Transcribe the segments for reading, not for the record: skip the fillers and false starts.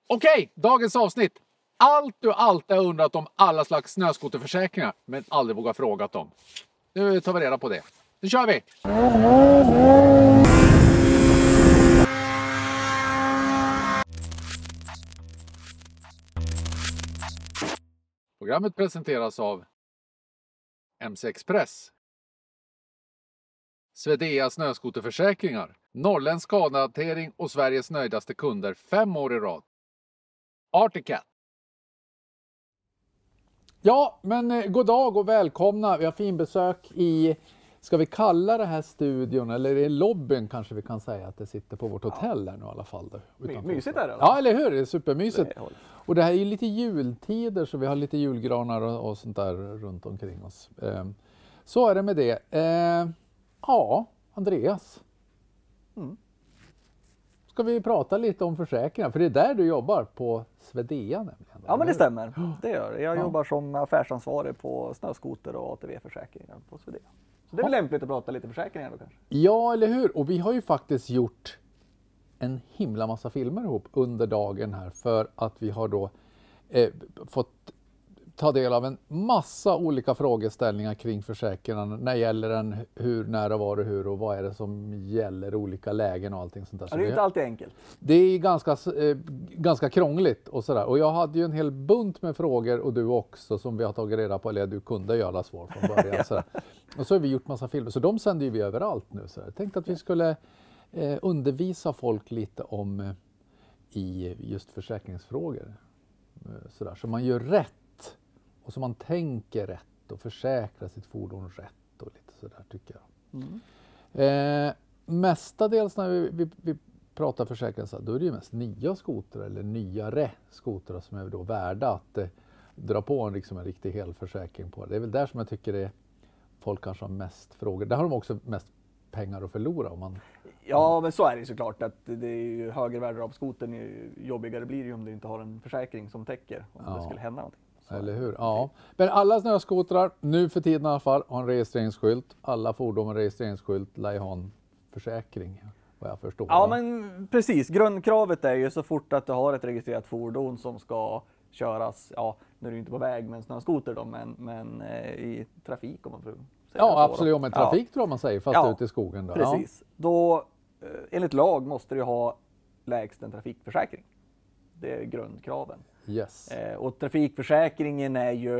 Okej, dagens avsnitt. Allt du alltid har undrat om alla slags snöskoterförsäkringar, men aldrig vågat frågat om. Nu tar vi reda på det. Nu kör vi! Programmet presenteras av MC Express, Svedea snöskoterförsäkringar, Norrländsk skadehantering och Sveriges nöjdaste kunder 5 år i rad. Articat. Ja, men god dag och välkomna. Vi har fin besök i, ska vi kalla det här studion, eller i lobbyn kanske vi kan säga att det sitter på vårt hotell där nu i alla fall. Mysigt där eller? Ja, eller hur? Det är supermysigt. Och det här är ju lite jultider så vi har lite julgranar och sånt där runt omkring oss. Så är det med det. Ja, Andreas. Ska vi prata lite om försäkringar? För det är där du jobbar på Svedea nämligen. Ja, men det stämmer. Det gör det. Jag jobbar som affärsansvarig på snöskoter och ATV-försäkringar på Svedea. Så det är väl lämpligt att prata lite försäkringar då kanske? Ja, eller hur? Och vi har ju faktiskt gjort en himla massa filmer ihop under dagen här för att vi har då fått ta del av en massa olika frågeställningar kring försäkringen. När gäller den, hur, när var det, hur och vad är det som gäller i olika lägen och allting sånt där. Ja, det är inte alltid enkelt. Det är ganska krångligt och sådär. Och jag hade ju en hel bunt med frågor och du också som vi har tagit reda på, eller du kunde göra svar från början. Sådär. Och så har vi gjort massa filmer, så de sänder ju vi överallt nu. Så jag tänkte att vi skulle undervisa folk lite om i just försäkringsfrågor. Sådär. Så man gör rätt. Och så man tänker rätt och försäkrar sitt fordon rätt och lite sådär tycker jag. Mestadels när vi pratar försäkring så då är det ju mest nya skotrar eller nyare skotrar som är då värda att dra på en riktig helförsäkring på. Det är väl där som jag tycker det är folk kanske har mest frågor. Där har de också mest pengar att förlora om man... Ja, men så är det såklart att det är ju högre värde av skotern, ju jobbigare blir det om du inte har en försäkring som täcker om det skulle hända någonting. Eller hur? Ja. Men alla snöskotrar, nu för tiden i alla fall, har en registreringsskylt. Alla fordon med registreringsskylt lär ju ha en försäkring, vad jag förstår. Ja, men precis. Grundkravet är ju så fort att du har ett registrerat fordon som ska köras, ja, nu är det ju inte på väg med en snöskoter då, men i trafik om man får säga. Ja, absolut. Om en trafik tror man säger, fast ute i skogen. Då. Precis. Då, enligt lag måste du ha lägst en trafikförsäkring. Det är grundkraven. Yes. Och trafikförsäkringen är ju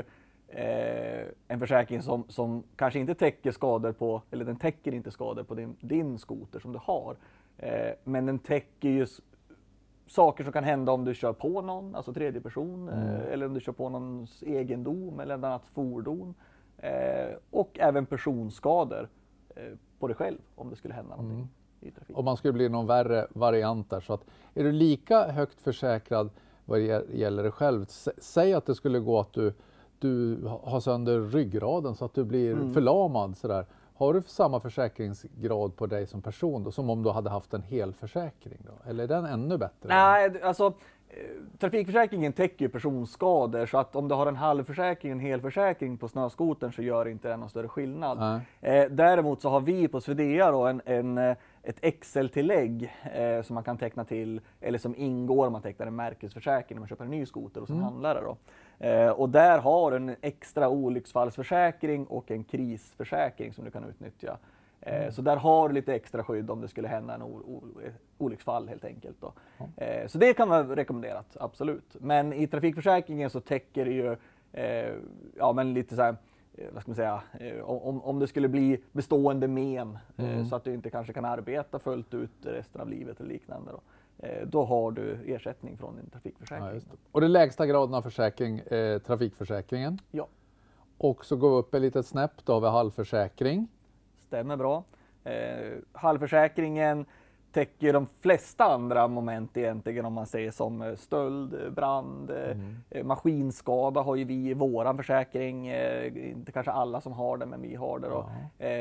en försäkring som kanske inte täcker skador på, eller den täcker inte skador på din skoter som du har. Men den täcker ju saker som kan hända om du kör på någon, alltså tredje person, eller om du kör på någons egendom eller ett annat fordon. Och även personskador på dig själv om det skulle hända någonting i trafik. Om man skulle bli någon värre variant där, så att är du lika högt försäkrad vad det gäller dig själv, säg att det skulle gå att du har sönder ryggraden så att du blir förlamad sådär. Har du samma försäkringsgrad på dig som person då, som om du hade haft en hel försäkring då? Eller är den ännu bättre? Nej, alltså trafikförsäkringen täcker ju personskador, så att om du har en halvförsäkring och en helförsäkring på snöskotern så gör inte det någon större skillnad. Däremot så har vi på Svedea då ett Excel-tillägg som man kan teckna till, eller som ingår om man tecknar en märkesförsäkring när man köper en ny skoter och som handlare då. Och där har du en extra olycksfallsförsäkring och en krisförsäkring som du kan utnyttja. Så där har du lite extra skydd om det skulle hända en olycksfall helt enkelt då. Så det kan vara rekommenderat, absolut. Men i trafikförsäkringen så täcker det ju ja, men lite så här, vad ska man säga, om det skulle bli bestående men så att du inte kanske kan arbeta fullt ut resten av livet eller liknande då har du ersättning från din trafikförsäkring. Ja, och det lägsta graden av försäkring trafikförsäkringen. Ja. Och så går vi upp ett litet snäpp då vid halvförsäkring. Stämmer bra. Halvförsäkringen täcker de flesta andra moment egentligen, om man säger som stöld, brand, maskinskada har ju vi i våran försäkring. Inte kanske alla som har det, men vi har det då.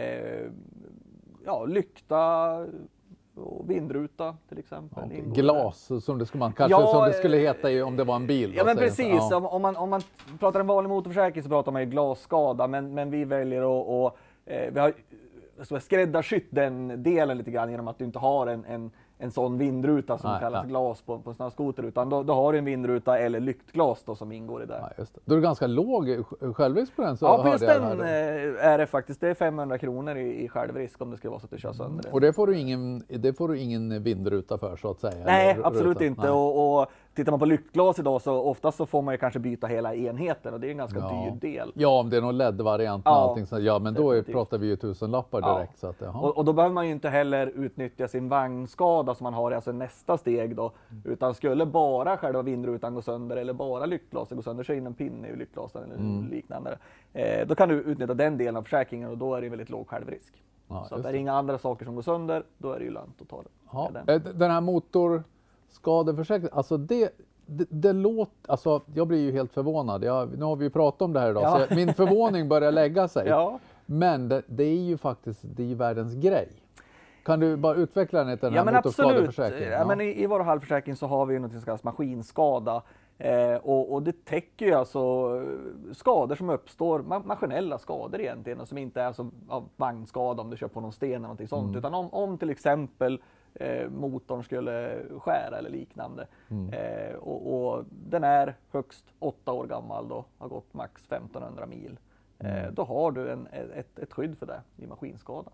Ja, lykta och vindruta till exempel. Okay. Glas som det skulle man kanske som det skulle heta om det var en bil. Ja, men precis. Ja. Om man pratar en vanlig motorförsäkring så pratar man ju glasskada, men vi väljer att vi har skräddarsytt den delen lite grann genom att du inte har en sån vindruta som kallas glas på snöskoter, utan då har du en vindruta eller lyktglas då som ingår i det. Ja, just det. Då är det ganska låg självrisk på den. Så ja, på just den är det faktiskt. Det är 500 kronor i självrisk om det ska vara så att du kör sönder det. Och det får du ingen vindruta för, så att säga? Nej, absolut inte. Nej. Och tittar man på lyktglas idag så oftast så får man ju kanske byta hela enheten och det är en ganska dyr del. Ja, om det är någon LED-variant med allting så, ja, men definitivt. Då pratar vi ju 1000-lappar direkt. Så att, och då behöver man ju inte heller utnyttja sin vagnskada som man har i alltså nästa steg då, utan skulle bara själva vindrutan gå sönder eller bara lyktglaset gå sönder, så in en pinne i lyktglasen eller liknande. Då kan du utnyttja den delen av försäkringen och då är det väldigt låg självrisk. Ja, så att det är inga andra saker som går sönder, då är det ju lönt att ta det. Ja. Den här motorskadeförsäkringen, alltså det låter, alltså jag blir ju helt förvånad. Nu har vi ju pratat om det här idag, så min förvåning börjar lägga sig. Men det är ju faktiskt, det är ju världens grej. Kan du bara utveckla den här motorskadeförsäkringen? Ja, men i vår halvförsäkring så har vi något som kallas maskinskada. Och det täcker ju alltså skador som uppstår, maskinella skador egentligen, och som inte är alltså av vagnskada om du kör på någon sten eller någonting sånt, utan om till exempel motorn skulle skära eller liknande. Och den är högst 8 år gammal då, har gått max 1500 mil. Då har du ett skydd för det i maskinskadan.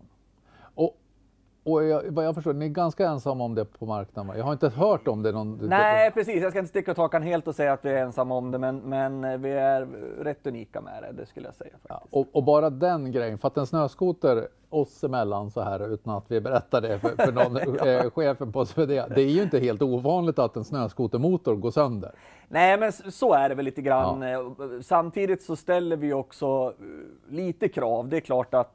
Och vad jag förstår, ni är ganska ensamma om det på marknaden. Jag har inte hört om det någon... Nej, precis. Jag ska inte sticka och takan helt och säga att vi är ensamma om det, men vi är rätt unika med det skulle jag säga faktiskt. Ja, och bara den grejen, för att en snöskoter oss emellan så här, utan att vi berättar det för någon chefen på SvD, det är ju inte helt ovanligt att en snöskotermotor går sönder. Nej, men så är det väl lite grann. Ja. Samtidigt så ställer vi också lite krav. Det är klart att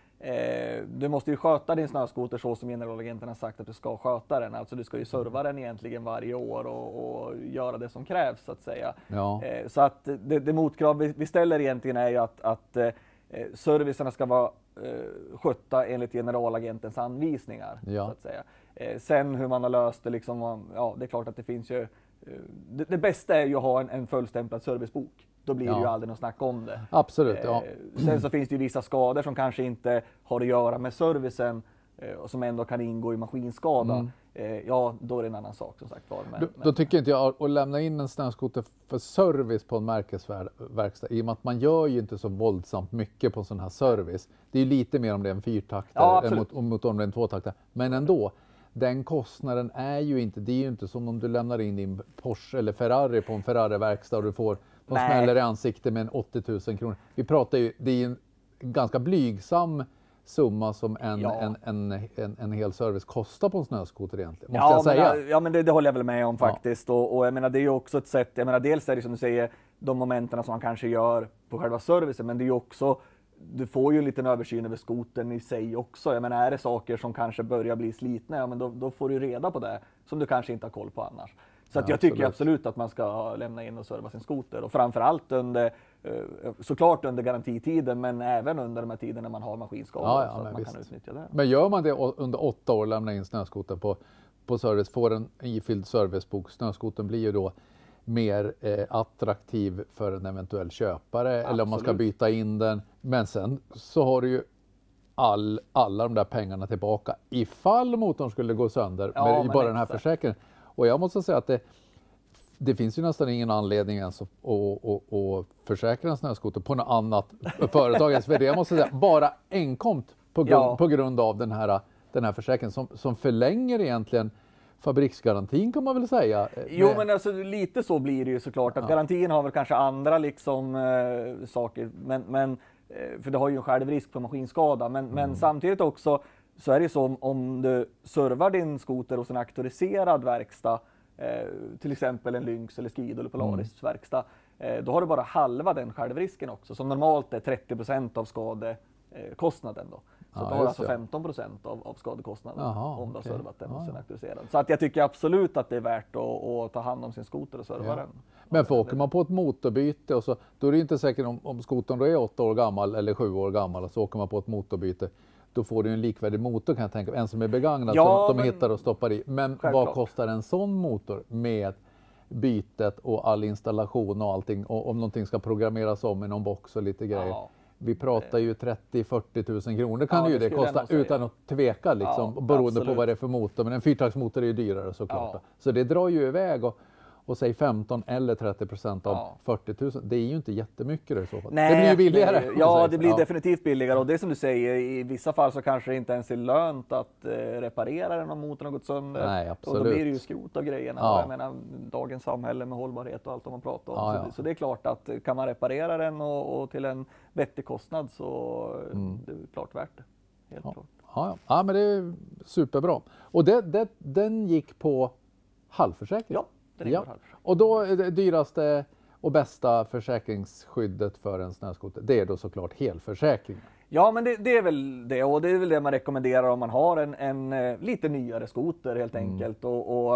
du måste ju sköta din snöskoter så som generalagenten har sagt att du ska sköta den. Alltså du ska ju serva den egentligen varje år och göra det som krävs så att säga. Ja. Så att det motkrav vi ställer egentligen är ju att servicerna ska vara skötta enligt generalagentens anvisningar. Så att säga. Sen hur man har löst det liksom, ja, det är klart att det finns ju, det bästa är ju att ha en fullstämplad servicebok. Då blir det ju aldrig något snack om det. Absolut, ja. Sen så finns det ju vissa skador som kanske inte har att göra med servicen och som ändå kan ingå i maskinskada. Ja, då är det en annan sak som sagt var. Då tycker inte jag att lämna in en snöskoter för service på en märkesverkstad, i och med att man gör ju inte så våldsamt mycket på sån här service. Det är ju lite mer om det är en fyrtaktare mot om det är en tvåtaktare. Men ändå, den kostnaden är ju inte som om du lämnar in din Porsche eller Ferrari på en Ferrari-verkstad och du får de smäller i ansiktet med en 80 000 kronor. Vi pratar ju, det är ju en ganska blygsam summa som en hel service kostar på en snöskoter egentligen, måste jag säga. Men det håller jag väl med om faktiskt. Och jag menar, det är ju också ett sätt, jag menar, dels är det som du säger, de momenten som man kanske gör på själva servicen, men det är ju också, du får ju en liten översyn över skotern i sig också. Jag menar, är det saker som kanske börjar bli slitna, ja, men då får du reda på det som du kanske inte har koll på annars. Så att jag tycker absolut att man ska lämna in och serva sin skoter. Och framförallt såklart under garantitiden, men även under de här tiderna när man har maskinskador så att man kan utnyttja det. Men gör man det under 8 år, lämna in snöskoter på service, får en ifylld servicebok, snöskotern blir ju då mer attraktiv för en eventuell köpare. Absolut. Eller om man ska byta in den. Men sen så har du ju alla de där pengarna tillbaka ifall motorn skulle gå sönder med bara den här försäkringen. Och jag måste säga att det finns ju nästan ingen anledning ens att försäkra en snöskoter på något annat företag. För det jag måste säga, bara enkomt på grund av den här försäkringen som förlänger egentligen fabriksgarantin, kan man väl säga. Jo, men alltså lite så blir det ju såklart. Att garantin har väl kanske andra liksom saker, men för det har ju en självrisk för maskinskada. Men samtidigt också så är det så om du servar din skoter hos en auktoriserad verkstad, till exempel en Lynx eller Skido eller Polaris verkstad, då har du bara halva den självrisken också, som normalt är 30% av skadekostnaden då. Så då har du alltså 15% av skadekostnaden om du har servat den hos en auktoriserad. Så att jag tycker absolut att det är värt att ta hand om sin skoter och serva den. Men för åker man på ett motorbyte och så, då är det inte säkert om skotern då är 8 år gammal eller 7 år gammal, och så åker man på ett motorbyte, då får du en likvärdig motor, kan jag tänka. En som är begagnad, som de hittar och stoppar i. Men vad kostar en sån motor med bytet och all installation och allting? Och om någonting ska programmeras om i någon box och lite grejer. Vi pratar ju 30-40 000 kronor kan ju det kosta utan att tveka liksom, beroende på vad det är för motor. Men en fyrtaktsmotor är ju dyrare såklart. Ja. Så det drar ju iväg och säg 15 eller 30% av 40 000. Det är ju inte jättemycket i så fall. Nej, det blir ju billigare. Ja, det blir definitivt billigare. Och det som du säger, i vissa fall så kanske det inte ens är lönt att reparera den om motorn har gått sönder. Nej, absolut. Och då blir det ju skrot av grejerna. Ja. Jag menar, dagens samhälle med hållbarhet och allt man pratar om. Ja, så det är klart att kan man reparera den och till en vettig kostnad så det är klart värt det. Helt klart. Ja, men det är superbra. Och den gick på halvförsäkring? Ja. Och då är det dyraste och bästa försäkringsskyddet för en snöskoter, det är då såklart helförsäkring. Ja, men det är väl det, och det är väl det man rekommenderar om man har en lite nyare skoter helt enkelt och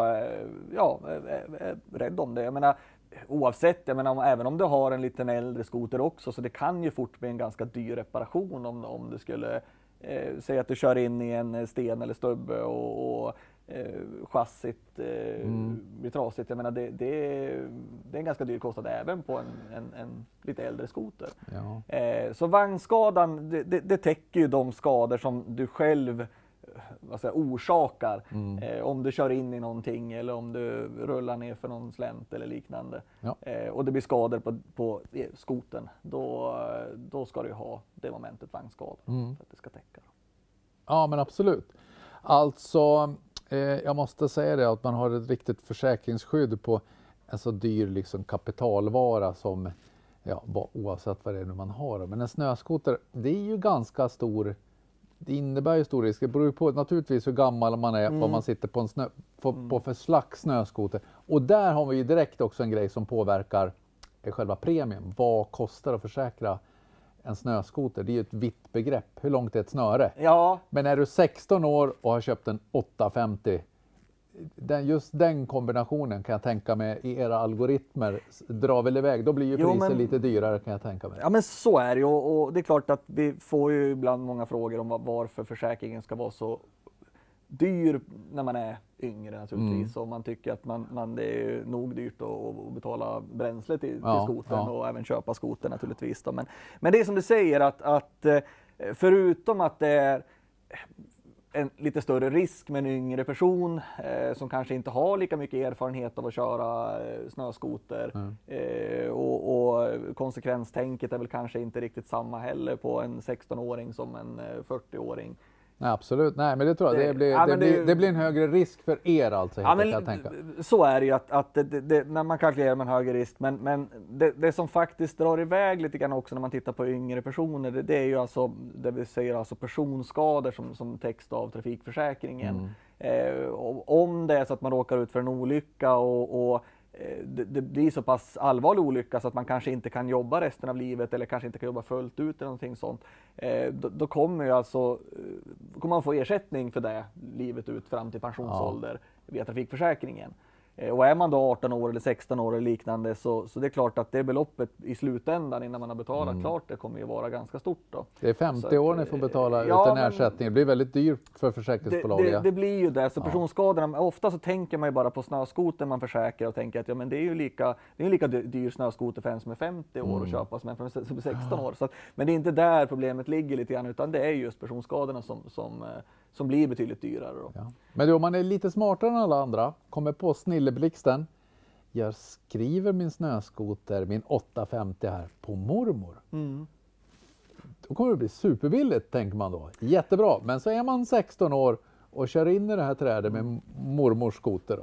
rädd om det. Jag menar, oavsett, även om du har en lite äldre skoter också, så det kan ju fort bli en ganska dyr reparation om du skulle säga att du kör in i en sten eller stubbe och chassit blir trasigt. Jag menar, det är en ganska dyr kostnad även på en lite äldre skoter. Ja. Så vagnskadan, det täcker ju de skador som du själv orsakar. Om du kör in i någonting eller om du rullar ner för någon slänt eller liknande. Ja. Och det blir skador på skoten. Då ska du ha det momentet vagnskada för att det ska täcka. Ja, men absolut. Alltså, jag måste säga det att man har ett riktigt försäkringsskydd på en så dyr liksom kapitalvara som, oavsett vad det är nu man har. Men en snöskoter, det är ju ganska stor, det innebär ju stor risk. Det beror ju på naturligtvis hur gammal man är, vad man sitter på på för slags snöskoter. Och där har vi ju direkt också en grej som påverkar själva premien. Vad kostar att försäkra en snöskoter? Det är ju ett vitt begrepp. Hur långt är ett snöre? Ja. Men är du 16 år och har köpt en 850, just den kombinationen kan jag tänka mig i era algoritmer drar väl iväg. Då blir ju priset lite dyrare kan jag tänka mig. Ja, men så är det ju, och det är klart att vi får ju ibland många frågor om varför försäkringen ska vara så dyr när man är yngre naturligtvis. Och man tycker att det är nog dyrt att betala bränsle till skotern och även köpa skoter naturligtvis. Då. Men det är som du säger att förutom att det är en lite större risk med en yngre person som kanske inte har lika mycket erfarenhet av att köra snöskoter och konsekvenstänket är väl kanske inte riktigt samma heller på en 16-åring som en 40-åring. Nej, absolut. Nej, men det tror jag. Det blir en högre risk för er alltså. Jag tänka. Så är det ju att när man kalkylerar med en högre risk. Men det som faktiskt drar iväg lite grann också när man tittar på yngre personer. Det är ju alltså, det vi säger alltså personskador som täcks av trafikförsäkringen. Om det är så att man råkar ut för en olycka och det blir så pass allvarlig olycka så att man kanske inte kan jobba resten av livet eller kanske inte kan jobba fullt ut eller någonting sånt. Då kommer man få ersättning för det livet ut fram till pensionsålder via trafikförsäkringen. Och är man då 18 år eller 16 år eller liknande så det är klart att det beloppet i slutändan innan man har betalat klart det kommer ju vara ganska stort då. Det är 50 år ni får betala ut en ersättning. Det blir väldigt dyrt för försäkringsbolaget. Det blir ju det. Så personskadorna, ofta så tänker man ju bara på snöskoter man försäkrar och tänker att men det är ju lika dyr snöskoter för en som är 50 år att köpa som en som är 16 år. Så men det är inte där problemet ligger lite grann utan det är just personskadorna som blir betydligt dyrare då. Ja. Men om man är lite smartare än alla andra, kommer på snilleblixten, jag skriver min snöskoter, min 850 här, på mormor. Då kommer det bli superbilligt, tänker man då. Jättebra, men så är man 16 år och kör in i det här trädet med mormors skoter.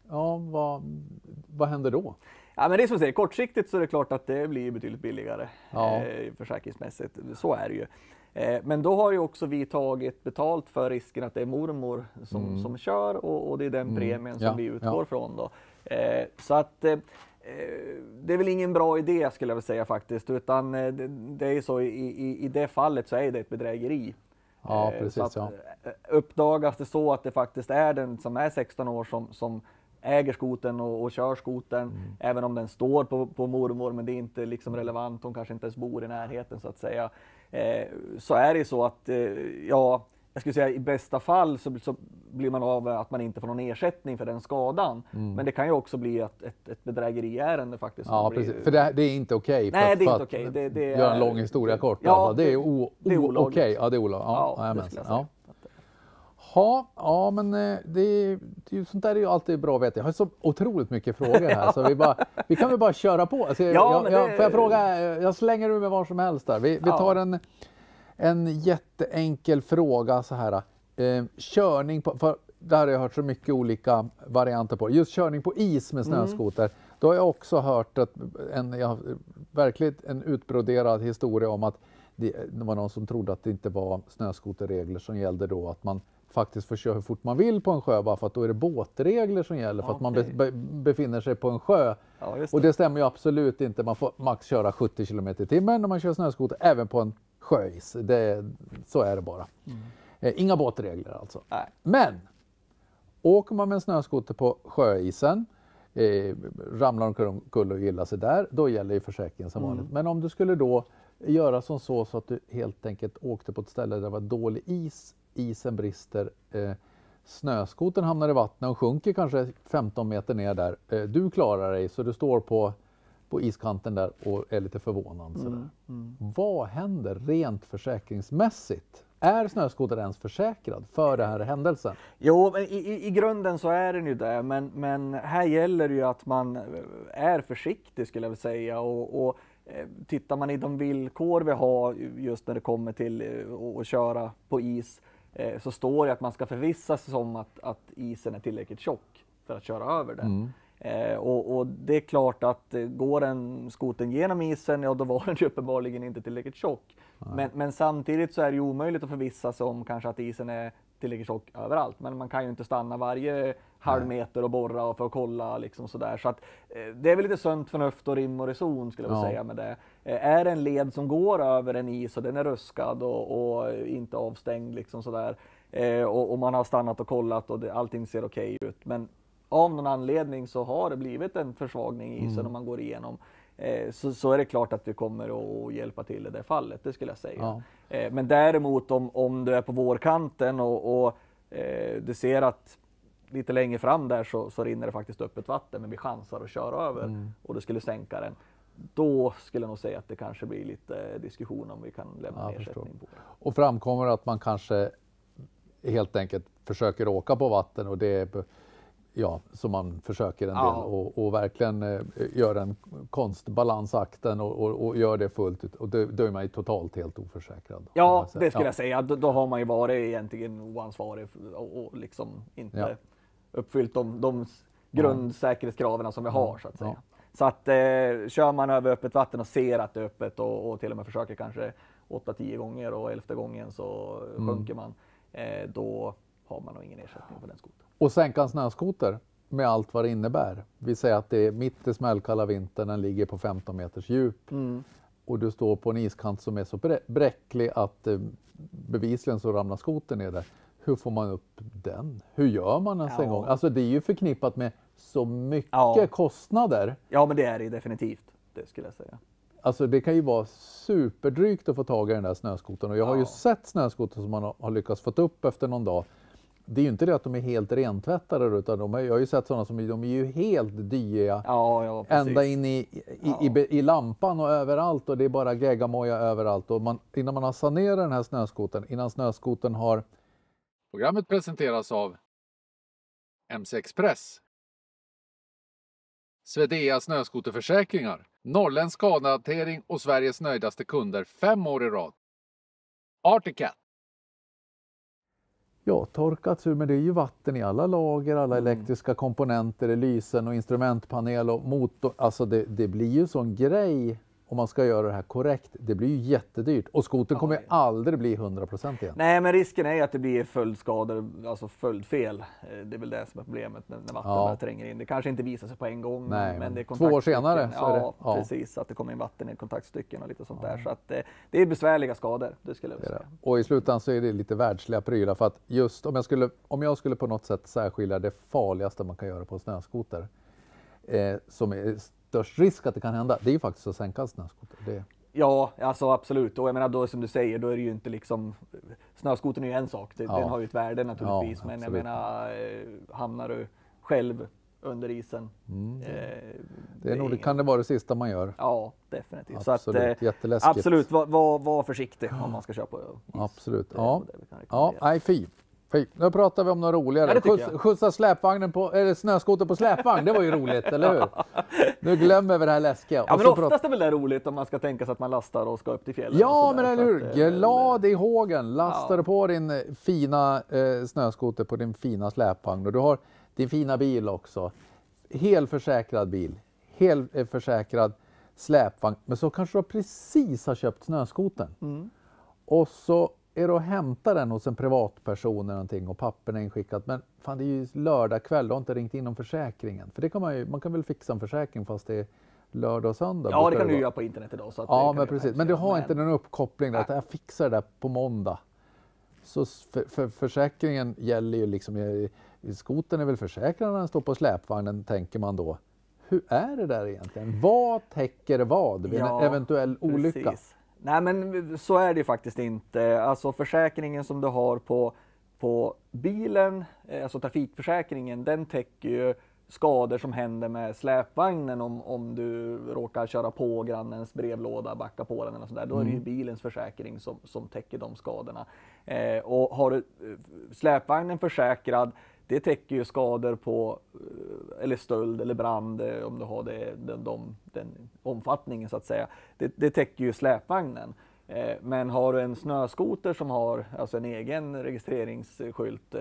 Vad händer då? Ja, men det är som du säger, kortsiktigt så är det klart att det blir betydligt billigare försäkringsmässigt. Så är det ju. Men då har ju också vi tagit betalt för risken att det är mormor som kör och det är den premien som vi utgår från då. Så att det är väl ingen bra idé skulle jag vilja säga faktiskt, utan det är så i det fallet så är det ett bedrägeri. Ja, precis, så att, uppdagas det så att det faktiskt är den som är 16 år som äger skoten och kör skoten, även om den står på mormor, men det är inte liksom relevant, hon kanske inte ens bor i närheten så att säga. Så är det så att jag skulle säga i bästa fall så blir man av att man inte får någon ersättning för den skadan. Men det kan ju också bli ett bedrägeriärende faktiskt. Ja, precis. För det är inte okej. Nej, det är inte okej. Det är gör en lång historia kort. Ja, alltså. Det är olagligt. Okej. Ja, det är olagligt. Ja, det skulle jag säga. Ja, men sånt där är ju alltid bra att veta. Jag har så otroligt mycket frågor här så vi kan väl bara köra på. Alltså, jag slänger ur med var som helst där. Vi tar en jätteenkel fråga så här. Körning på, för där har jag hört så mycket olika varianter på. Just körning på is med snöskoter. Då har jag också hört verkligen en utbroderad historia om att det var någon som trodde att det inte var snöskoterregler som gällde då, att man faktiskt får köra hur fort man vill på en sjö, bara för att då är det båtregler som gäller för att man befinner sig på en sjö. Ja, och det stämmer ju absolut inte. Man får max köra 70 km/h när man kör snöskoter, även på en sjöis. Så är det bara. Inga båtregler alltså. Nej. Men åker man med en snöskoter på sjöisen, ramlar omkull och gillar sig där, då gäller ju försäkringen som vanligt. Men om du skulle då göra som så att du helt enkelt åkte på ett ställe där det var dålig is, isen brister, snöskotern hamnar i vattnet och sjunker kanske 15 meter ner där. Du klarar dig så du står på iskanten där och är lite förvånad. Vad händer rent försäkringsmässigt? Är snöskoter ens försäkrad för den här händelsen? Jo, men i grunden så är den ju det. Men här gäller det ju att man är försiktig skulle jag vilja säga. Och tittar man i de villkor vi har just när det kommer till att köra på is, så står det att man ska förvissa sig om att isen är tillräckligt tjock för att köra över den. Och det är klart att går en skoten genom isen, ja då var den ju uppenbarligen inte tillräckligt tjock. Men samtidigt så är det ju omöjligt att förvissa sig om kanske att isen är tillräckligt tjock överallt. Men man kan ju inte stanna varje halv meter och borra för att kolla liksom sådär. Så att det är väl lite sunt förnuft och rim och reson skulle jag säga med det. Är det en led som går över en is och den är ruskad och inte avstängd liksom sådär. Och man har stannat och kollat och allting ser okej ut. Men av någon anledning så har det blivit en försvagning i isen om man går igenom. Så är det klart att vi kommer att hjälpa till i det fallet, det skulle jag säga. Men däremot om du är på vårkanten och du ser att lite längre fram där så rinner det faktiskt upp ett vatten men vi chansar att köra över och du skulle sänka den. Då skulle jag nog säga att det kanske blir lite diskussion om vi kan lämna ersättning på det. Och framkommer att man kanske helt enkelt försöker åka på vatten och det är så man försöker en del och verkligen gör en konstbalansakten och gör det fullt ut. Och då är man ju totalt helt oförsäkrad. Ja, det skulle jag säga. Då har man ju varit egentligen oansvarig och liksom inte uppfyllt de grundsäkerhetskraven som vi har så att säga. Så att kör man över öppet vatten och ser att det är öppet och till och med försöker kanske 8-10 gånger och 11:e gången så sjunker man, då har man nog ingen ersättning på den skoten. Och sänka en snöskoter med allt vad det innebär. Vi säger att det är mitt i smällkalla vintern, den ligger på 15 meters djup. Och du står på en iskant som är så bräcklig att bevisligen så ramlar skoten ner där. Hur får man upp den? Hur gör man en gång? Alltså det är ju förknippat med så mycket kostnader. Ja, men det är det definitivt, det skulle jag säga. Alltså det kan ju vara superdrygt att få tag i den där snöskoten. Och jag har ju sett snöskoter som man har lyckats få upp efter någon dag. Det är ju inte det att de är helt rentvättade utan jag har ju sett sådana som de är ju helt dyiga. Ända in i lampan och överallt och det är bara geggamoja överallt. Och innan man har sanerat den här snöskoten, innan snöskoten har... Programmet presenteras av MC Express, Svedea snöskoterförsäkringar, Norrländsk skadehantering och Sveriges nöjdaste kunder 5 år i rad. Articat. Ja, torkats ur, men det är ju vatten i alla lager, alla elektriska komponenter, lysen och instrumentpanel och motor. Alltså det blir ju sån grej om man ska göra det här korrekt. Det blir ju jättedyrt och skoten kommer aldrig bli 100% igen. Nej, men risken är att det blir följdskador, alltså följdfel. Det är väl det som är problemet när vatten tränger in. Det kanske inte visar sig på en gång. Nej, men det är 2 år senare så är det. Ja, precis. Att det kommer in vatten i kontaktstycken och lite sånt där. Så att det är besvärliga skador, det skulle jag säga. Och i slutändan så är det lite världsliga prylar. För att just om jag skulle på något sätt särskilja det farligaste man kan göra på en snöskoter som är störst risk att det kan hända, det är ju faktiskt att sänka en snöskoter. Ja, alltså absolut. Och jag menar då som du säger, då är det ju inte liksom, snöskotern är ju en sak, den har ju ett värde naturligtvis, men jag menar, hamnar du själv under isen. Kan det vara det sista man gör? Ja, definitivt. Absolut, så att, jätteläskigt. Absolut, var försiktig om man ska köra på is. Absolut, nej fy. Nu pratar vi om något roligare. Skjutsa släpvagnen eller snöskoter på släpvagn, det var ju roligt, eller hur? Nu glömmer vi det här läskiga. Ja, men oftast är väl det roligt om man ska tänka sig att man lastar och ska upp till fjällen. Ja, men eller hur? Glad i hågen, lastar du på din fina snöskoter på din fina släpvagn. Och du har din fina bil också. Helförsäkrad bil, helförsäkrad släpvagn. Men så kanske du precis har köpt snöskotern. Och så är det att hämta den hos en privatperson eller någonting och pappen är inskickat. Men fan, det är ju lördag kväll, du har inte ringt in om försäkringen. För det kan man kan väl fixa en försäkring fast det är lördag och söndag. Ja, det kan du göra på internet idag. Så att ja, men precis. Men du har inte någon uppkoppling där, att jag fixar det där på måndag. Så för försäkringen gäller ju liksom, skoten är väl försäkrad när den står på släpvagnen, tänker man då. Hur är det där egentligen? Vad täcker vad vid en eventuell olycka? Precis. Nej, men så är det faktiskt inte. Alltså försäkringen som du har på bilen, alltså trafikförsäkringen, den täcker ju skador som händer med släpvagnen om du råkar köra på grannens brevlåda, backa på den eller sådär. Då är det ju bilens försäkring som täcker de skadorna. Och har du släpvagnen försäkrad, det täcker ju skador på eller stöld eller brand om du har den omfattningen så att säga. Det täcker ju släpvagnen. Men har du en snöskoter som har alltså en egen registreringsskylt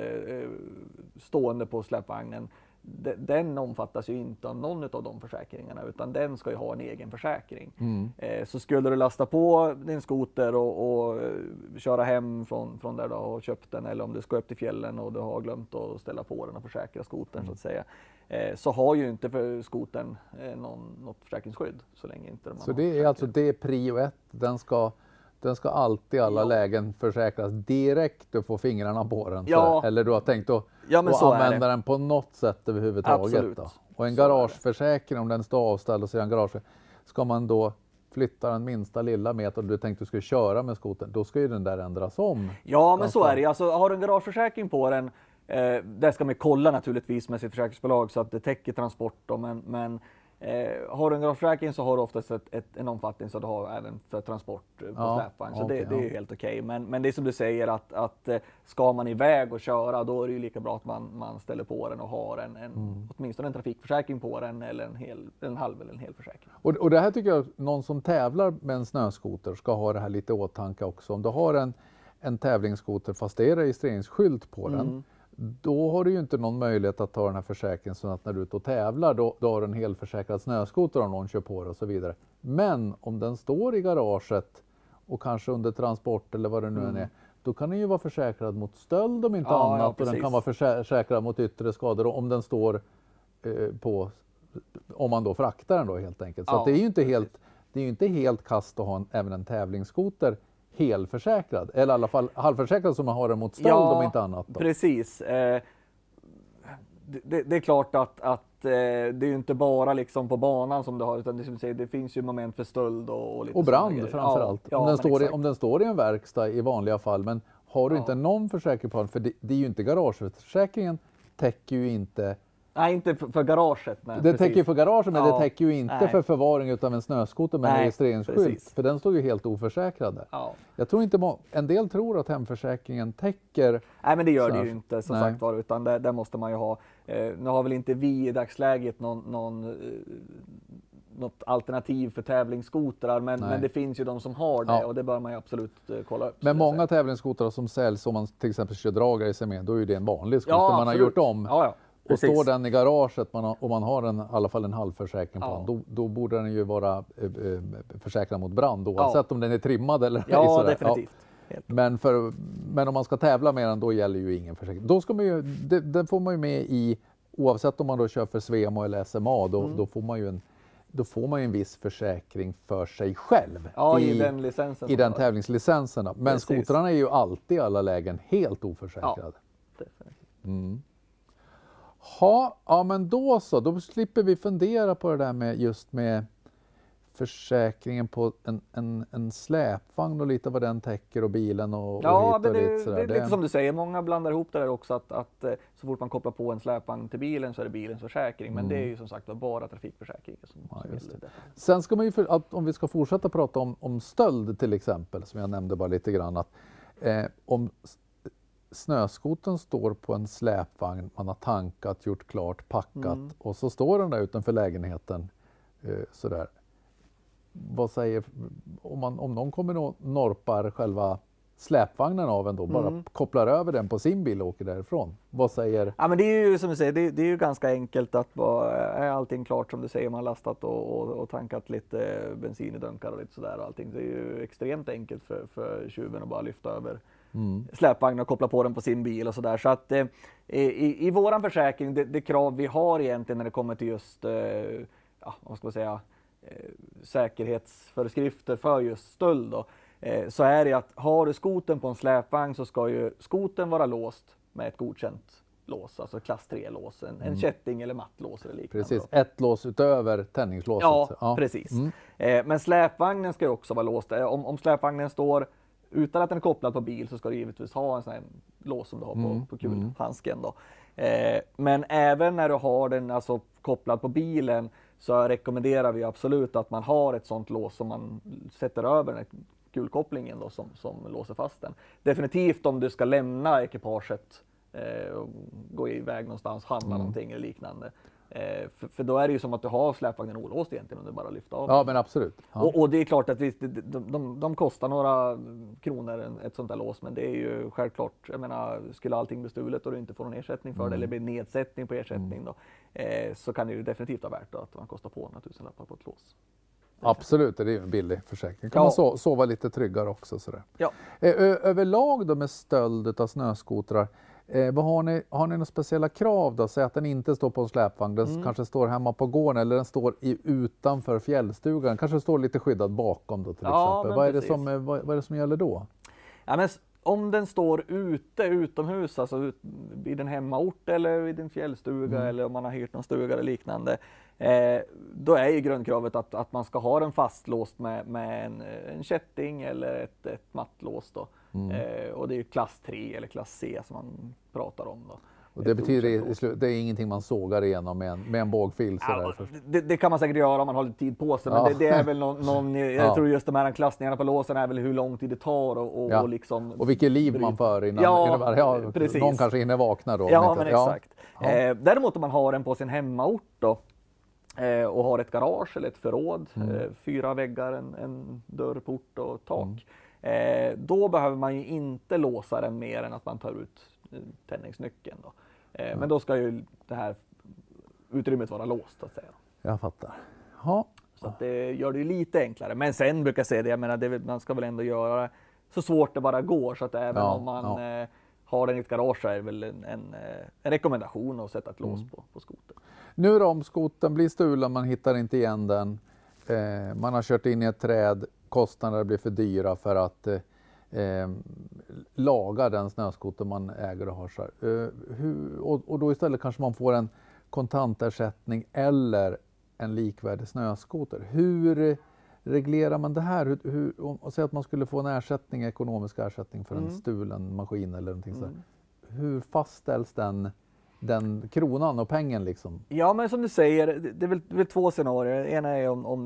stående på släpvagnen, den omfattas ju inte av någon av de försäkringarna, utan den ska ju ha en egen försäkring. Så skulle du lasta på din skoter och köra hem från där du har köpt den, eller om du ska upp till fjällen och du har glömt att ställa på den och försäkra skotern så att säga, så har ju inte för skotern något försäkringsskydd så länge inte de har. Så det är alltså det prio 1, den ska alltid i alla lägen försäkras direkt du får fingrarna på den. Så, eller du har tänkt att använda den på något sätt överhuvudtaget. Då. Och en garageförsäkring, om den står avställd och sedan garage, ska man då flytta den minsta lilla meter och du tänkte du skulle köra med skoten, då ska ju den där ändras om. Ja, men så är det. Alltså, har du en garageförsäkring på den, det ska man kolla naturligtvis med sitt försäkringsbolag så att det täcker transport. Då, men har du en garageförsäkring så har du oftast en omfattning så du har även för transport på släpvagn. Så det är ju helt okej. Men det är som du säger att ska man iväg och köra, då är det ju lika bra att man ställer på den och har åtminstone en trafikförsäkring på den, eller en halv eller en hel försäkring. Och det här tycker jag, någon som tävlar med en snöskoter ska ha det här lite i åtanke också. Om du har en tävlingsskoter fast det är registreringsskylt på den, då har du ju inte någon möjlighet att ta den här försäkringen, så att när du är ute och tävlar då har du en helförsäkrad snöskoter om någon kör på det och så vidare. Men om den står i garaget och kanske under transport eller vad det nu än är, då kan den ju vara försäkrad mot stöld om inte annat, och den kan vara försäkrad mot yttre skador om den står om man då fraktar den då helt enkelt. Så att det är ju inte helt kast att ha även en tävlingsskoter helförsäkrad, eller i alla fall halvförsäkrad som man har den mot stöld om inte annat. Då. Precis. Det är klart att det är ju inte bara liksom på banan som du har, utan det finns ju moment för stöld och lite och brand framförallt. Om den står i en verkstad i vanliga fall, men har du inte någon försäkring på den, för det är ju inte garageförsäkringen täcker ju inte. Nej, inte för garaget. Nej, det täcker ju för garaget, men det täcker ju inte för förvaring utav en snöskoter med registreringsskylt. För den står ju helt oförsäkrad där. Jag tror inte, en del tror att hemförsäkringen täcker. Nej, men det gör det ju inte som sagt var, utan där måste man ju ha. Nu har väl inte vi i dagsläget något alternativ för tävlingsskotrar, men det finns ju de som har det och det bör man ju absolut kolla upp. Men många tävlingsskotrar som säljs, om man till exempel kör dragare sig med, då är ju det en vanlig skoter man har gjort om. Och står den i garaget och man har i alla fall en halvförsäkring på den, då borde den ju vara försäkrad mot brand, oavsett om den är trimmad eller ej. Ja, definitivt. Men om man ska tävla med den, då gäller ju ingen försäkring. Då ska man ju, den får man ju med i, oavsett om man då kör för Svemo eller SMA, då får man ju en viss försäkring för sig själv i den tävlingslicensen. Men skotrarna är ju alltid i alla lägen helt oförsäkrade. Ja, definitivt. Ja, men då slipper vi fundera på det där med försäkringen på en släpvagn och lite vad den täcker och bilen och ja, hit och dit. Sådär. Det är lite som du säger, många blandar ihop det där också att så fort man kopplar på en släpvagn till bilen så är det bilens försäkring. Men det är ju som sagt bara trafikförsäkringen som gäller det. Sen ska man ju, om vi ska fortsätta prata om stöld till exempel, som jag nämnde bara lite grann, att om snöskoten står på en släpvagn, man har tankat, gjort klart, packat och så står den där utanför lägenheten sådär. Vad säger, om någon kommer och norpar själva släpvagnen av en då, bara kopplar över den på sin bil och åker därifrån. Vad säger? Ja, men det är ju som du säger, det är ju ganska enkelt att är allting klart som du säger, man lastat och tankat lite bensin i dunkar och lite sådär och allting. Det är ju extremt enkelt för tjuven att bara lyfta över släpvagnen och koppla på den på sin bil och sådär. Så att i våran försäkring, det krav vi har egentligen när det kommer till just, vad ska man säga, säkerhetsföreskrifter för just stöld då, så är det att har du skoten på en släpvagn så ska ju skoten vara låst med ett godkänt lås, alltså klass 3-lås, en kätting eller mattlås eller liknande. Precis, ett lås utöver tändningslåset. Ja, precis. Men släpvagnen ska ju också vara låst. Om släpvagnen står utan att den är kopplad på bil så ska du givetvis ha en sån här lås som du har på kulhandsken då. Men även när du har den alltså kopplad på bilen så rekommenderar vi absolut att man har ett sånt lås som man sätter över den kulkopplingen då, som låser fast den. Definitivt om du ska lämna ekipaget och gå iväg någonstans, handla någonting eller liknande. För då är det ju som att du har släpvagnen olåst egentligen om du bara lyfter av. Ja, men absolut. Ja. Och det är klart att de kostar några kronor ett sånt där lås, men det är ju självklart, jag menar, skulle allting bli stulet och du inte får någon ersättning för det eller blir nedsättning på ersättning då, så kan det ju definitivt vara värt att man kostar på några tusenlappar på ett lås. Absolut, det är en billig försäkring. Kan man sova lite tryggare också. Sådär. Ja. Överlag då med stöld av snöskotrar, har ni några speciella krav då? Säg att den inte står på en släpvagn, den kanske står hemma på gården eller den står utanför fjällstugan, kanske står lite skyddad bakom då till exempel. Vad är det som gäller då? Ja, men om den står utomhus, alltså vid en hemmaort eller vid en fjällstuga eller om man har hyrt någon stuga eller liknande, då är ju grundkravet att man ska ha den fastlåst med en kätting eller ett mattlås då. Och det är ju klass 3 eller klass C som man pratar om då. Och det betyder det är ingenting man sågar igenom med en bågfil? Det kan man säkert göra om man har lite tid på sig, men det är väl någon jag tror just de här klassningarna på låsen är väl hur lång tid det tar och liksom... Och vilket liv man för innan någon kanske hinner vakna då. Ja, men exakt. Däremot om man har den på sin hemmaort då, och har ett garage eller ett förråd, 4 väggar, en dörr, port och tak, då behöver man ju inte låsa den mer än att man tar ut tändningsnyckeln då. Men då ska ju det här utrymmet vara låst så att säga. Jag fattar. Ja. Så att det gör det ju lite enklare. Men sen brukar jag säga det, jag menar, man ska väl ändå göra så svårt det bara går, så att även om man har den i ett garage så är det väl en rekommendation att sätta ett lås på skoten. Nu då, om skoten blir stulen, man hittar inte igen den, man har kört in i ett träd, kostnader blir för dyra för att laga den snöskoter man äger och har. Så och då istället kanske man får en kontantersättning eller en likvärdig snöskoter. Hur reglerar man det här? Och säg att man skulle få en ekonomisk ersättning för en stulen maskin eller någonting så. Hur fastställs den kronan och pengen liksom? Ja, men som du säger, det är väl 2 scenarier. Ena är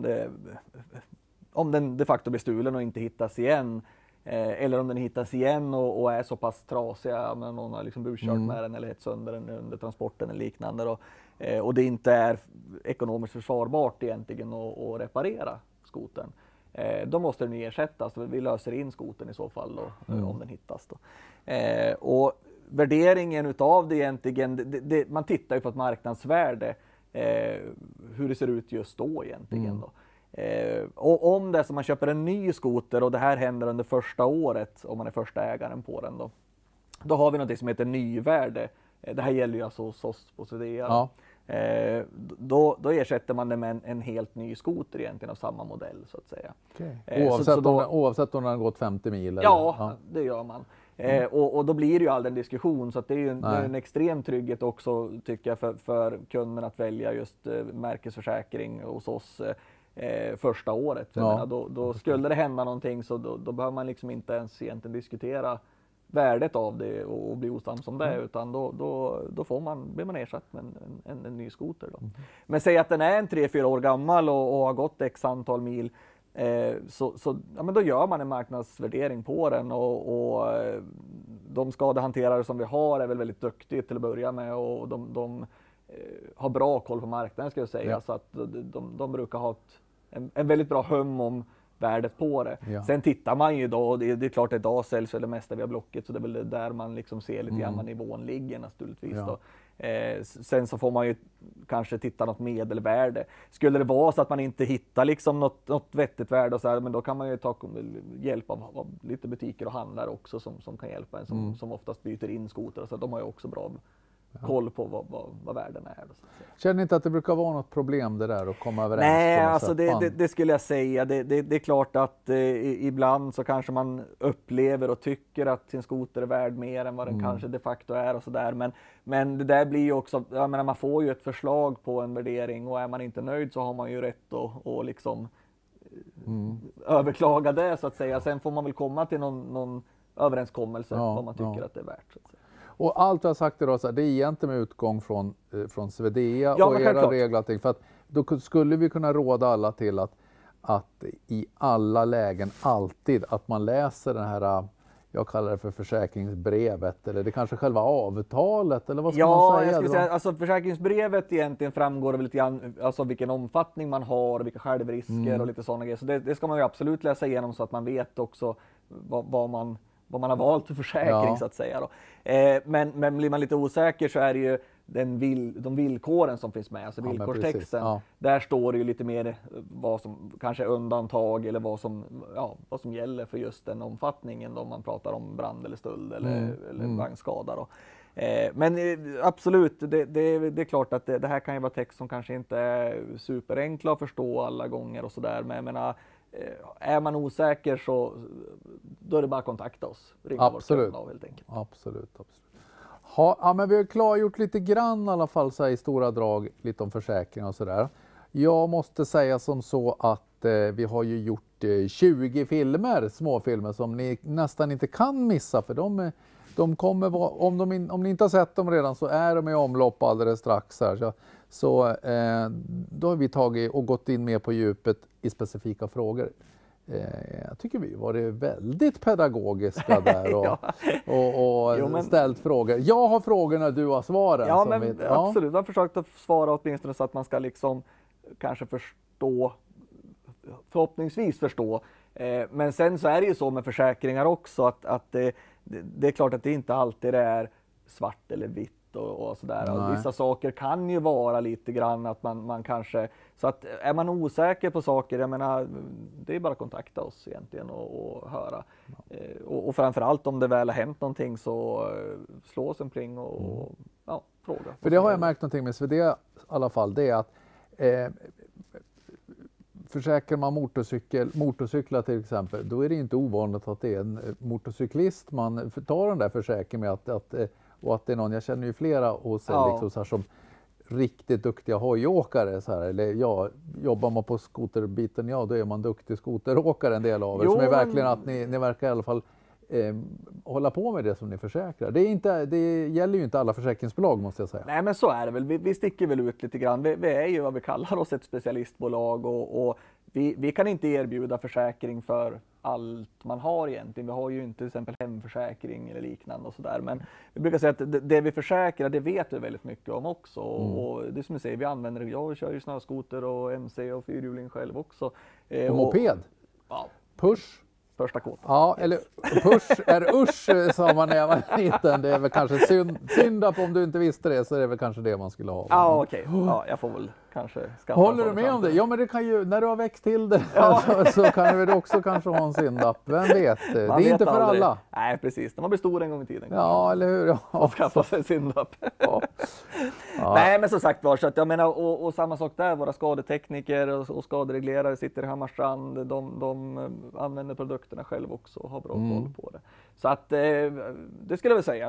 om den de facto blir stulen och inte hittas igen. Eller om den hittas igen och är så pass trasiga, men någon har liksom buskört med den eller ett sönder den under transporten eller liknande då, och det inte är ekonomiskt försvarbart egentligen att reparera skoten, då måste den ersättas. Vi löser in skoten i så fall då, om den hittas då. Och värderingen utav det egentligen, man tittar ju på ett marknadsvärde, hur det ser ut just då egentligen då. Och om det är som man köper en ny skoter och det här händer under första året, om man är första ägaren på den då har vi något som heter nyvärde. Det här gäller ju alltså hos oss på Swedea. Då ersätter man det med en helt ny skoter egentligen av samma modell så att säga. Okay. Oavsett om den har gått 50 mil? Eller? Ja, det gör man. Och då blir det ju all den diskussion, så att det är ju en extrem trygghet också tycker jag för kunden att välja just märkesförsäkring hos oss. första året. Då skulle det hända någonting så då behöver man liksom inte ens egentligen diskutera värdet av det och bli osams om det, utan då blir man ersatt med en ny skoter. Då. Men säg att den är en 3-4 år gammal och har gått x antal mil, men då gör man en marknadsvärdering på den och de skadehanterare som vi har är väl väldigt duktiga till att börja med, och de har bra koll på marknaden, ska jag säga, så att de brukar ha en väldigt bra hum om värdet på det. Sen tittar man ju då, det är klart att idag säljs det mesta via Blocket, så det är väl där man liksom ser lite grann var nivån ligger naturligtvis. Då. Sen så får man ju kanske titta något medelvärde. Skulle det vara så att man inte hittar liksom något vettigt värde och så här, men då kan man ju ta hjälp av lite butiker och handlare också som kan hjälpa en, som oftast byter in skoter, så de har ju också bra koll på vad värden är. Känner inte att det brukar vara något problem det där att komma överens? Nej, alltså det skulle jag säga. Det är klart att ibland så kanske man upplever och tycker att sin skoter är värd mer än vad den kanske de facto är och sådär. Men det där blir ju också, jag menar, man får ju ett förslag på en värdering, och är man inte nöjd så har man ju rätt att liksom överklaga det, så att säga. Sen får man väl komma till någon överenskommelse vad man tycker att det är värt, så att säga. Och allt jag har sagt idag, det är egentligen med utgång från Svedea och era regler. För att då skulle vi kunna råda alla till att i alla lägen alltid att man läser den här, jag kallar det för försäkringsbrevet, eller det kanske själva avtalet, eller vad ska man säga? Ja, jag skulle säga, alltså försäkringsbrevet egentligen framgår väl lite grann, alltså vilken omfattning man har, vilka självrisker och lite sådana grejer. Så det ska man ju absolut läsa igenom, så att man vet också vad man har valt för försäkring, så att säga. Då. Men blir man lite osäker så är det ju de villkoren som finns med, alltså villkorstexten. Där står det ju lite mer vad som kanske är undantag, eller vad som gäller för just den omfattningen då man pratar om brand eller stöld eller vagnskada. Då. Men absolut, det är klart att det här kan ju vara text som kanske inte är superenkla att förstå alla gånger och sådär, men jag menar, är man osäker så då är det bara att kontakta oss. Absolut. Helt enkelt. Absolut. Ja, men vi har klargjort lite grann i alla fall, så här, i stora drag lite om försäkring och sådär. Jag måste säga som så att vi har ju gjort 20 filmer, småfilmer som ni nästan inte kan missa, för de kommer vara, om ni inte har sett dem redan så är de i omlopp alldeles strax här. Så då har vi tagit och gått in mer på djupet i specifika frågor. Jag tycker vi var väldigt pedagogiska där och ställt frågor. Jag har frågorna, du har svaren. Ja, men absolut. Jag har försökt att svara åtminstone så att man ska liksom kanske förstå, förhoppningsvis förstå. Men sen så är det ju så med försäkringar också att det är klart att det inte alltid är svart eller vitt och sådär. Vissa saker kan ju vara lite grann att man kanske, så att är man osäker på saker, jag menar, det är bara att kontakta oss egentligen och höra. Och framförallt om det väl har hänt någonting, så slå oss en pling och fråga. För det har jag märkt någonting med Svedea i alla fall, det är att försäkrar man motorcyklar till exempel, då är det inte ovanligt att det är en motorcyklist man tar den där försäkringen med, och att det är någon, jag känner ju flera och sen liksom så här, som riktigt duktiga hojåkare så här, eller jobbar man på skoterbiten, då är man duktig skoteråkare, en del av er, som är verkligen att ni verkar i alla fall hålla på med det som ni försäkrar. Det gäller ju inte alla försäkringsbolag, måste jag säga. Nej, men så är det väl. Vi sticker väl ut lite grann. Vi är ju vad vi kallar oss ett specialistbolag, och vi kan inte erbjuda försäkring för allt man har egentligen. Vi har ju inte till exempel hemförsäkring eller liknande och sådär. Men vi brukar säga att det vi försäkrar, det vet vi väldigt mycket om också. Och det som vi säger, vi använder det. Jag kör ju snöskoter och MC och fyrhjuling själv också. Och moped? Ja. Push? Första kåtan. Ja, eller push är usch, sa man när jag var liten. Det är väl kanske synd att om du inte visste det, så är det väl kanske det man skulle ha. Ja, okej. Ja, jag får väl kanske skaffa. Håller du med om det? Ja, men det kan ju, när du har växt till det så kan du väl också kanske ha en syndapp. Vem vet? Det är inte för aldrig. alla. Nej, precis. När man blir stor en gång i tiden. Ja, eller hur? Ja. Och skaffa sig en syndapp. Ja. Nej, men som sagt var, så att jag menar, och samma sak där, våra skadetekniker och skadereglerare sitter i Hammarstrand, de använder produkterna själv också och har bra koll på det. Så att det skulle jag väl säga.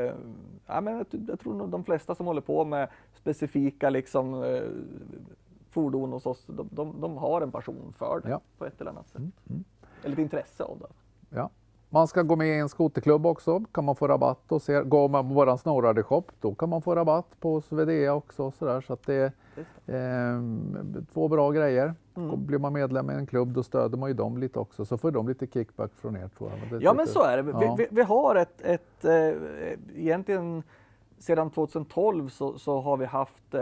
Jag tror nog de flesta som håller på med specifika liksom, fordon hos oss, de har en passion för det på ett eller annat sätt. Eller ett intresse av det. Ja. Man ska gå med i en skoterklubb också, kan man få rabatt. Och går man på våran Snowrider shop, då kan man få rabatt på Svedea också. Så att det är 2 bra grejer. Blir man medlem i en klubb, då stöder man ju dem lite också. Så får de lite kickback från er, tror jag. Men så är det. Vi har egentligen sedan 2012 så har vi haft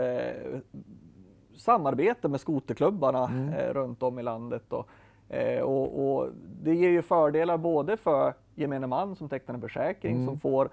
samarbete med skoterklubbarna runt om i landet. Och det ger ju fördelar både för gemene man som tecknar en försäkring som får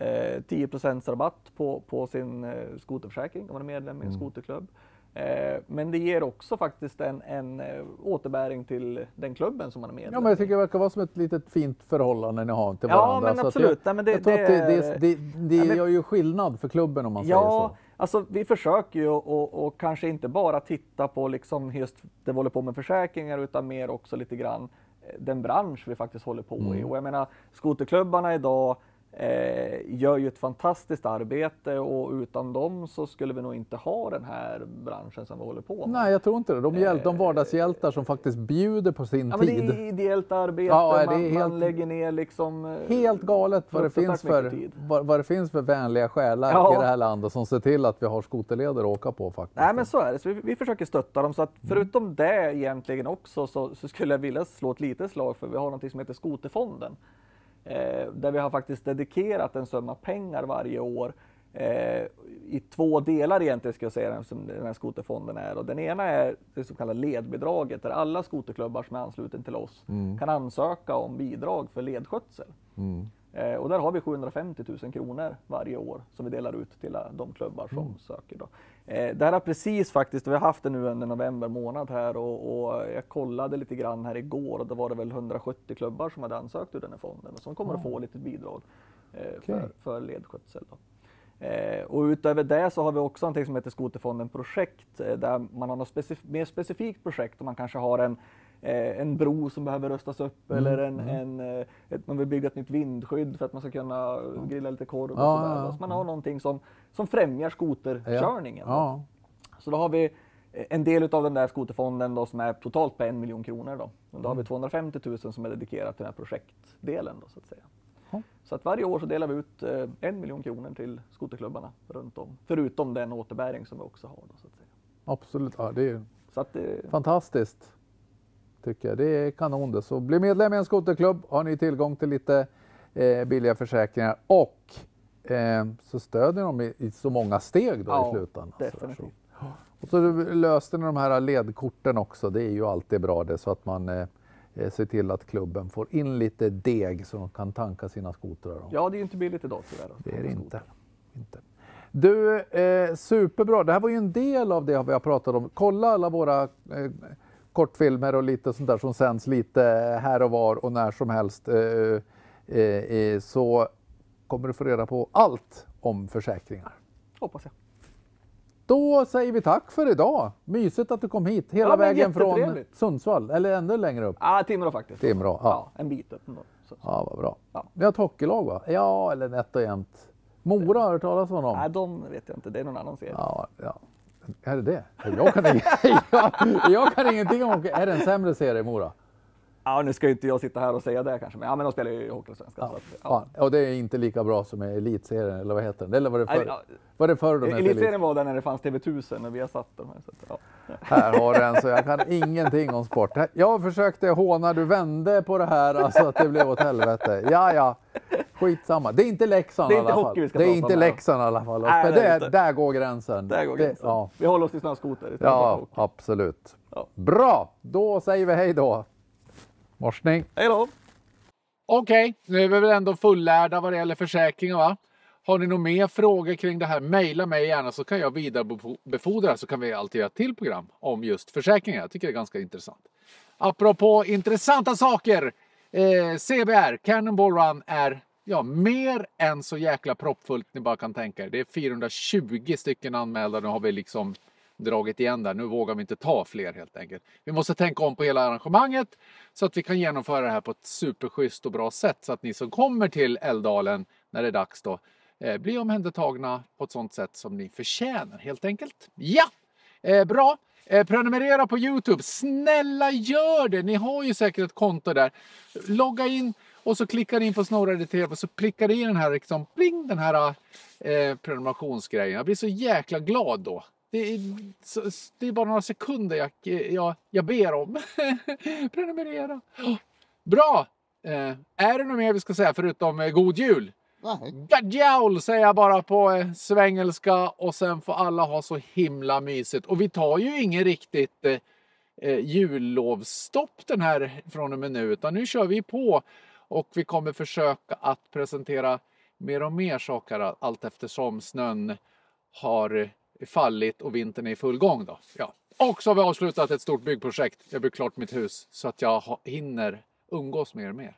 10% rabatt på sin skoterförsäkring om man är medlem i en skoterklubb. Men det ger också faktiskt en återbäring till den klubben som man är medlem i. Ja, men jag tycker det verkar vara som ett litet fint förhållande ni har till varandra. Ja, men absolut. Jag tror att det gör ju skillnad för klubben om man säger så. Ja, alltså vi försöker ju och kanske inte bara titta på liksom just det vi håller på med försäkringar, utan mer också lite grann den bransch vi faktiskt håller på i. Och jag menar, skoterklubbarna idag gör ju ett fantastiskt arbete, och utan dem så skulle vi nog inte ha den här branschen som vi håller på med. Nej, jag tror inte det. De vardagshjältar som faktiskt bjuder på sin tid. Men det är ideellt arbete, man lägger ner liksom... Helt galet vad det finns för vänliga själar i det här landet som ser till att vi har skoterleder att åka på faktiskt. Nej, men så är det. Så vi försöker stötta dem. Så att förutom det egentligen också så skulle jag vilja slå ett litet slag för vi har något som heter Skoterfonden. Där vi har faktiskt dedikerat en summa pengar varje år i 2 delar egentligen, ska jag säga, som den här skoterfonden är. Och den ena är det så kallade ledbidraget, där alla skoterklubbar som är ansluten till oss kan ansöka om bidrag för ledskötsel. Och där har vi 750 000 kronor varje år som vi delar ut till de klubbar som söker. Då. Det här har precis faktiskt, vi har haft det nu under november månad här, och jag kollade lite grann här igår, och då var det väl 170 klubbar som hade ansökt ur den här fonden och som kommer att få lite bidrag för ledskötsel. Då. Och utöver det så har vi också något som heter Skoterfonden projekt, där man har något mer specifikt projekt, och man kanske har en bro som behöver rustas upp, eller man vill bygga ett nytt vindskydd för att man ska kunna grilla lite korv och sådär. Så man har någonting som främjar skoterkörningen. Ja. Så då har vi en del av den där skoterfonden då, som är totalt på 1 miljon kronor. Då har vi 250 000 som är dedikerat till den här projektdelen då, så att säga. Så att varje år så delar vi ut 1 miljon kronor till skoterklubbarna runt om. Förutom den återbäring som vi också har då, så att säga. Absolut, ja, det är fantastiskt. Tycker jag. Det är kanon det. Så bli medlem i en skoterklubb, har ni tillgång till lite billiga försäkringar, och så stödjer de i så många steg då i slutändan. Definitivt. Och så löste ni de här ledkorten också. Det är ju alltid bra det, så att man ser till att klubben får in lite deg så de kan tanka sina skotrar. Ja, det är ju inte billigt idag tyvärr. Det är det inte. Du, superbra. Det här var ju en del av det vi har pratat om. Kolla alla våra kortfilmer och lite sånt där som sänds lite här och var och när som helst. Så kommer du få reda på allt om försäkringar. Hoppas jag. Då säger vi tack för idag. Mysigt att du kom hit. Hela vägen från Sundsvall. Eller ännu längre upp. Ja, Timrå faktiskt. Timrå, ja. En bit upp. Ja, vad bra. Ja. Vi har ett hockeylag, va? Ja, eller nätt och jämnt. Mora har hört talas om dem. Nej, de vet jag inte. Det är någon annan serie. Ja. Är det det? Jag kan ingenting om hockey. Är det en sämre serie, Mora? Ja, nu ska ju inte jag sitta här och säga det kanske. Men de spelar ju i Hockeyallsvenskan. Ja. Och det är inte lika bra som i elitserien, eller vad heter den? Eller var det förr? Var det förr de elitserien var där när det fanns TV1000 och vi har satt dem här. Så Här har du en, så jag kan ingenting om sport. Jag försökte håna, du vände på det här, alltså att det blev åt helvete. Ja. Skitsamma. Det är inte Leksand i alla fall. Det är inte Leksand i alla fall. För där går gränsen. Vi håller oss till snöskoter. Ja, absolut. Ja. Bra, då säger vi hej då. Morsning. Hej då. Okej, nu är vi väl ändå fullärda vad det gäller försäkringar, va? Har ni några mer frågor kring det här, mejla mig gärna så kan jag vidarebefordra, så kan vi alltid göra ett till program om just försäkringar. Jag tycker det är ganska intressant. Apropå intressanta saker, CBR, Cannonball Run, är mer än så jäkla proppfullt ni bara kan tänka er. Det är 420 stycken anmälda, nu har vi liksom dragit igen där. Nu vågar vi inte ta fler helt enkelt. Vi måste tänka om på hela arrangemanget så att vi kan genomföra det här på ett superschysst och bra sätt, så att ni som kommer till Älvdalen när det är dags då blir omhändertagna på ett sånt sätt som ni förtjänar helt enkelt. Ja, bra. Prenumerera på YouTube. Snälla gör det. Ni har ju säkert ett konto där. Logga in och så klickar ni in på Snorre TV och så klickar ni in den här, liksom, pling, den här prenumerationsgrejen. Jag blir så jäkla glad då. Det är bara några sekunder jag ber om. Prenumerera. Bra! Är det något mer vi ska säga förutom god jul? Gadjaul säger jag bara på svengelska, och sen får alla ha så himla mysigt. Och vi tar ju ingen riktigt jullovsstopp den här från och med nu, utan nu kör vi på och vi kommer försöka att presentera mer och mer saker allt eftersom snön har fallit och vintern är i full gång då. Ja. Och så har vi avslutat ett stort byggprojekt. Jag bygger klart mitt hus så att jag hinner umgås mer och mer.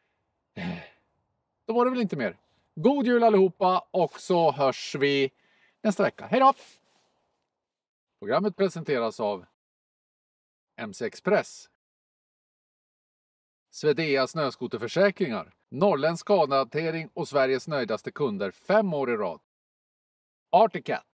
Då var det väl inte mer. God jul allihopa, och så hörs vi nästa vecka. Hej då! Programmet presenteras av MC Express, Svedea snöskoterförsäkringar, Norrländsk skadehantering och Sveriges nöjdaste kunder 5 år i rad. Articat,